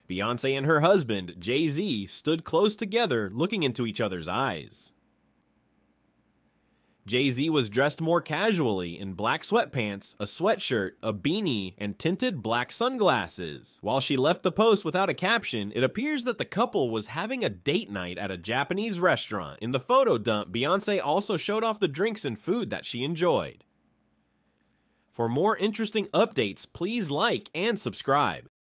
Beyoncé and her husband, Jay-Z, stood close together, looking into each other's eyes. Jay-Z was dressed more casually in black sweatpants, a sweatshirt, a beanie, and tinted black sunglasses. While she left the post without a caption, it appears that the couple was having a date night at a Japanese restaurant. In the photo dump, Beyoncé also showed off the drinks and food that she enjoyed. For more interesting updates, please like and subscribe.